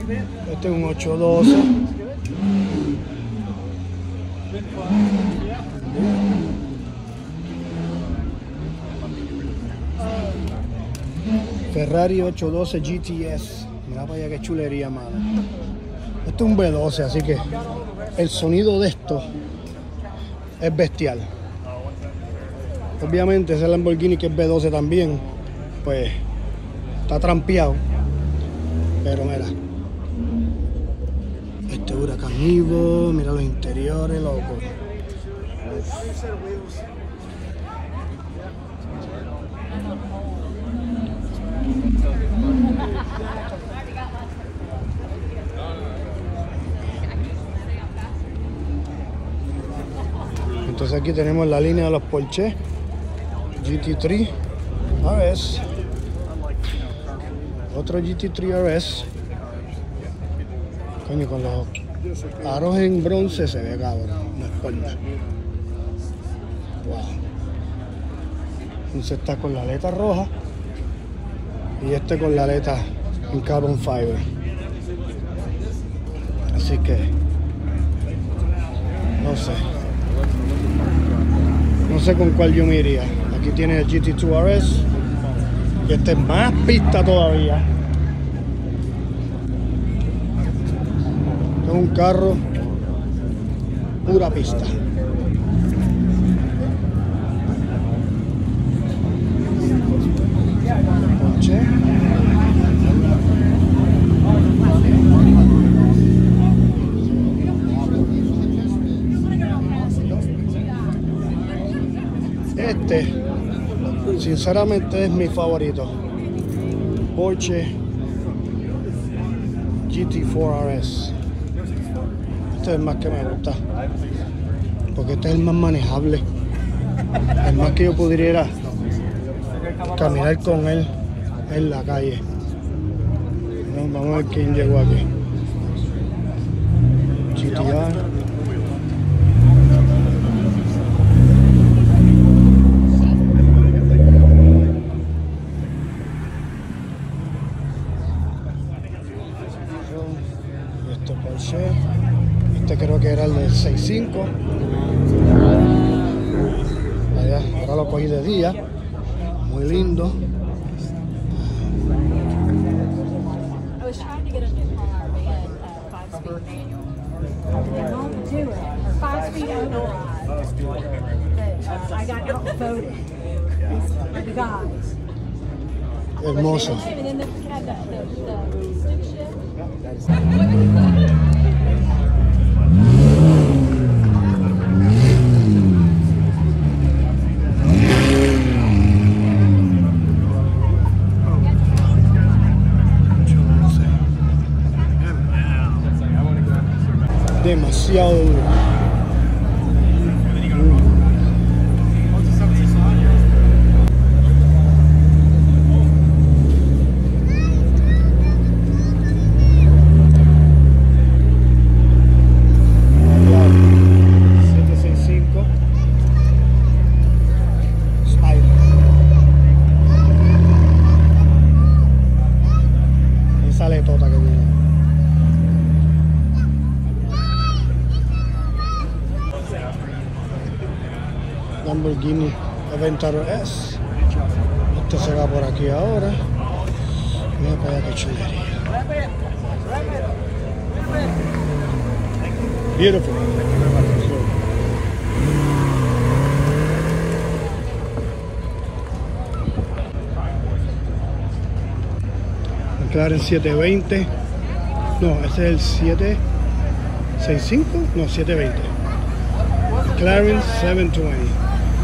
Este es un 812. Ferrari 812 GTS. Mira para allá qué chulería, mano. Esto es un V12, así que el sonido de esto es bestial. Obviamente ese Lamborghini que es V12 también, pues está trampeado. Pero mira, este Huracán Evo, mira los interiores, loco. Entonces aquí tenemos la línea de los Porsche GT3 RS, otro GT3 RS. Coño, con los aros en bronce se ve cabrón, no es por nada. Wow. Entonces está con la aleta roja y este con la aleta en carbon fiber. Así que no sé con cuál yo me iría. Aquí tiene el GT2 RS y este es más pista todavía. Es un carro pura pista. Porsche. Este, sinceramente, es mi favorito. Porsche GT4 RS. Este es el más que me gusta, porque este es el más manejable, el más que yo pudiera caminar con él en la calle. Vamos a ver quién llegó aquí. GTR. Este Porsche. Este creo que era el del 65. Allá, ahora lo cogí de día. Muy lindo. Hermoso. Demasiado duro. Lamborghini Aventador S. Este se va por aquí ahora. Mira para allá qué chulería. Beautiful. McLaren 720. No, ese es el 765. No, 720. McLaren 720.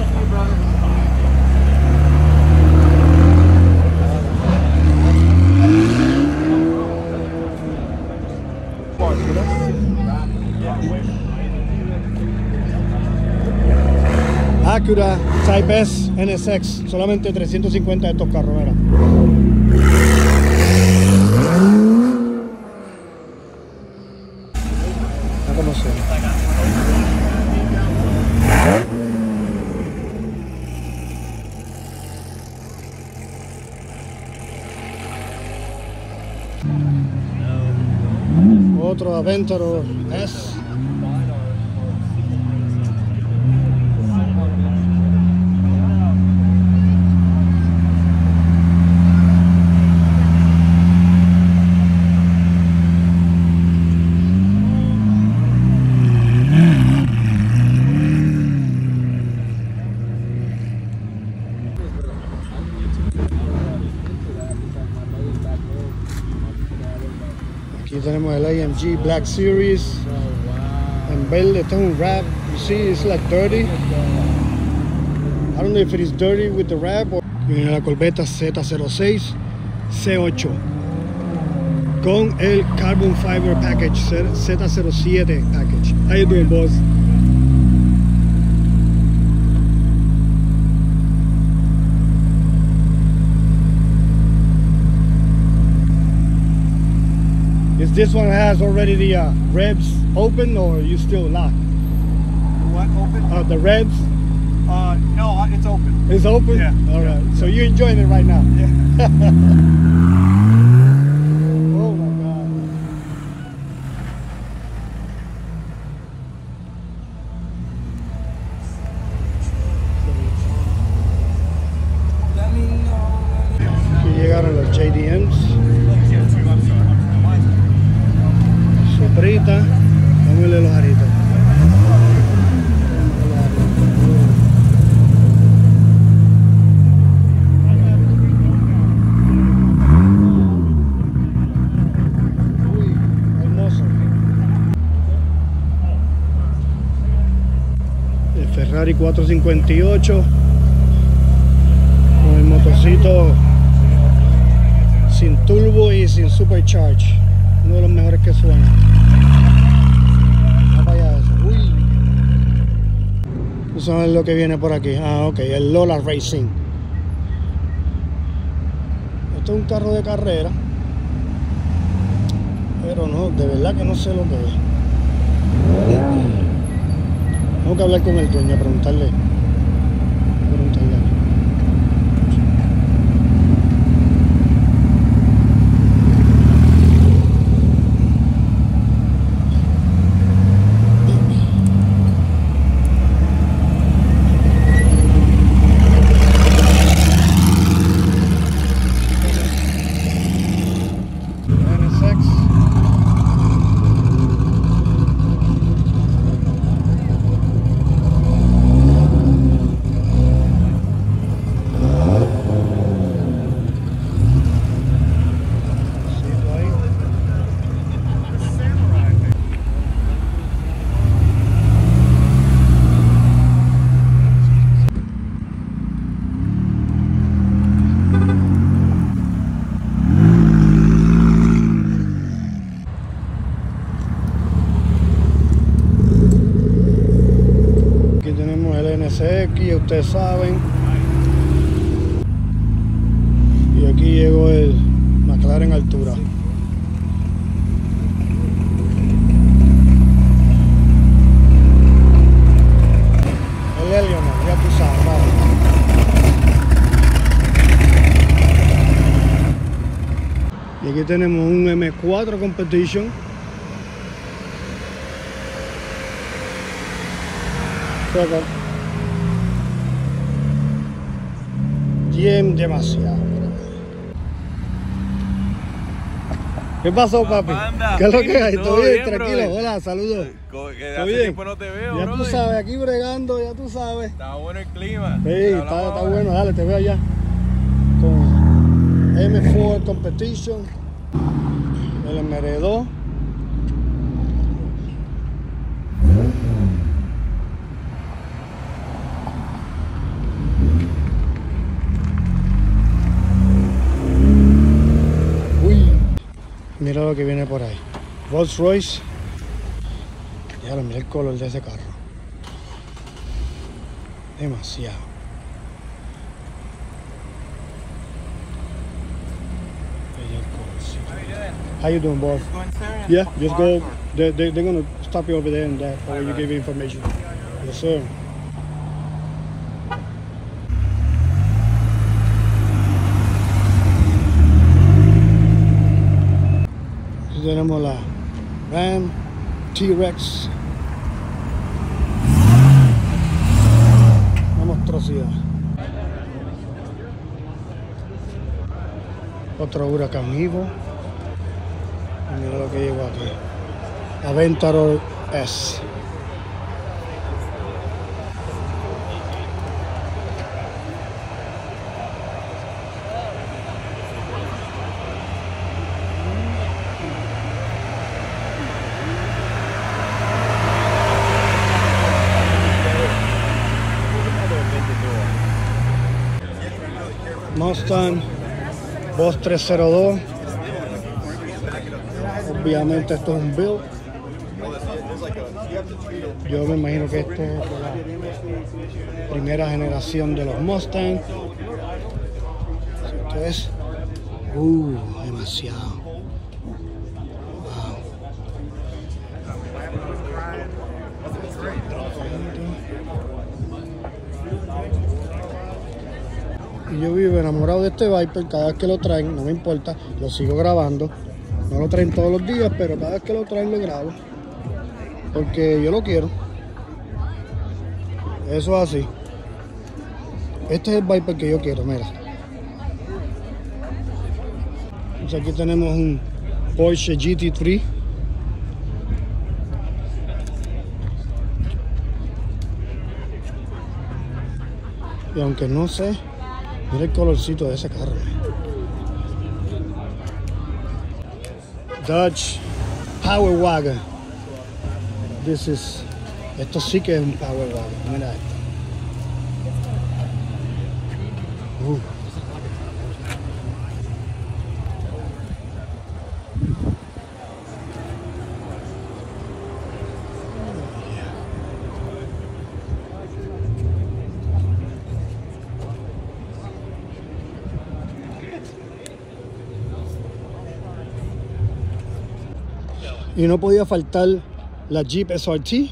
Acura Type S NSX, solamente 350 de estos carros, mira. Mira cómo suena. Otro Aventador S. Aquí tenemos el AMG Black Series. En verde, este es un wrap. You see, it's like dirty. I don't know if it is dirty with the wrap or... Viene la Corvette Z06 C8 con el Carbon Fiber Package Z07 Package. How you doing, boss? Is this one has already the revs open, or you still locked? What, open? The revs? No, it's open. It's open? Yeah. All right. So you're enjoying it right now? Yeah. Oh my God. Aquí llegaron los JDMs. Soprita. Vamos a verle los aritos. Ferrari 458 con el motorcito sin turbo y sin supercharge, uno de los mejores que suena. No vaya eso. Uy. Eso es lo que viene por aquí. Ah, ok, el Lola Racing. Esto es un carro de carrera, pero no, de verdad que no sé lo que es. Tengo que hablar con el dueño, preguntarle. NSX, ustedes saben. Y aquí llegó el McLaren Altura. El Eleonor, ya tú sabes, vale. Y aquí tenemos un M4 Competition. Bien, demasiado. ¿Qué pasó, papi? ¿Qué es lo que hay? ¿Todo bien? Tranquilo. Brother. Hola, saludos. Que hace tiempo no te veo, Ya brother. tú sabes, aquí bregando, ya tú sabes. Está bueno el clima. Sí, está bueno. Dale, te veo allá. Con M4 Competition. El MR2. Mira lo que viene por ahí. Rolls Royce. Ya lo mira el color de ese carro. Demasiado. How you doing, boss? Yeah, just go. They're gonna stop you over there and that, or you give you information. Yes, sir. Aquí tenemos la Ram, T-Rex. Una monstruosidad. Otro Huracán Evo. Mira lo que llegó aquí. Aventador S. Mustang Boss 302. Obviamente esto es un build. Yo me imagino que esto es la primera generación de los Mustang. Esto es demasiado. Wow. Y yo vivo enamorado de este Viper. Cada vez que lo traen, no me importa, lo sigo grabando. No lo traen todos los días, pero cada vez que lo traen lo grabo. Porque yo lo quiero. Eso es así. Este es el Viper que yo quiero, mira. Entonces aquí tenemos un Porsche GT3. Y aunque no sé, mira el colorcito de ese carro. Dodge Power Wagon. Esto sí que es un Power Wagon. Mira esto. Y no podía faltar la Jeep SRT.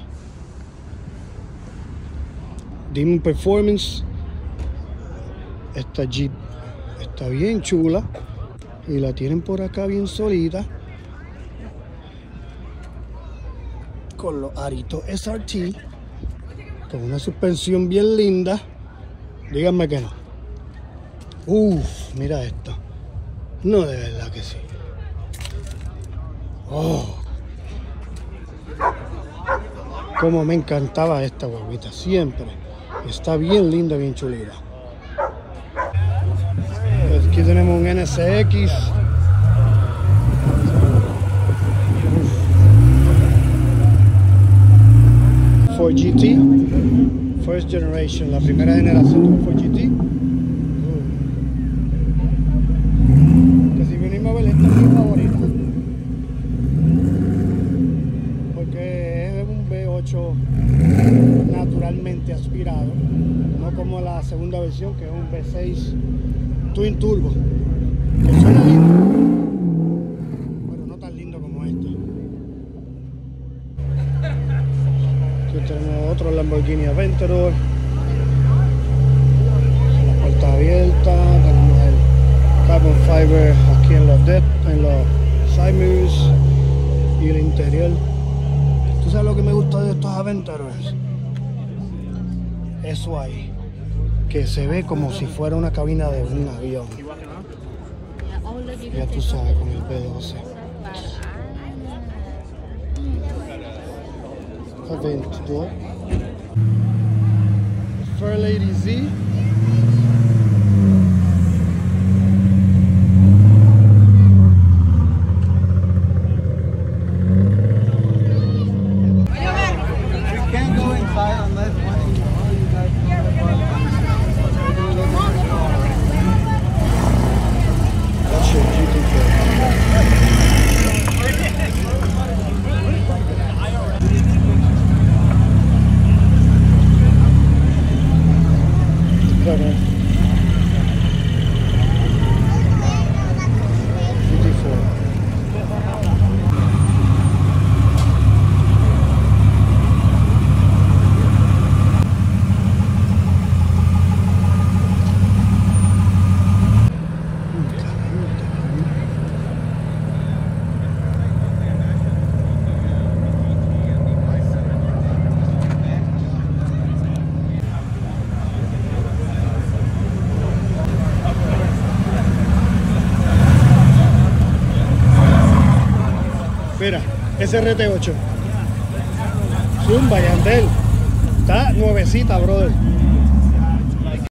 Demon Performance. Esta Jeep está bien chula. Y la tienen por acá bien solita. Con los aritos SRT. Con una suspensión bien linda. Díganme que no. Mira esto. No, de verdad que sí. Como me encantaba esta huevita, siempre. Está bien linda, bien chulita. Pues aquí tenemos un NSX. Ford GT. First generation, la primera generación de Ford GT. Que si venimos a ver, esta es mi favorita. Naturalmente aspirado, no como la segunda versión que es un V6 Twin Turbo, que suena lindo, pero no tan lindo como este. Aquí tenemos otro Lamborghini Aventador, las puertas abiertas, tenemos el carbon fiber aquí en los side mirrors y el interior. ¿Tú sabes lo que me gusta de estos Aventadors? Eso ahí, que se ve como si fuera una cabina de un avión. Ya tú sabes, con el B12. Aventador. Fairlady Z. SRT8. Zumba, Yandel. Está nuevecita, brother.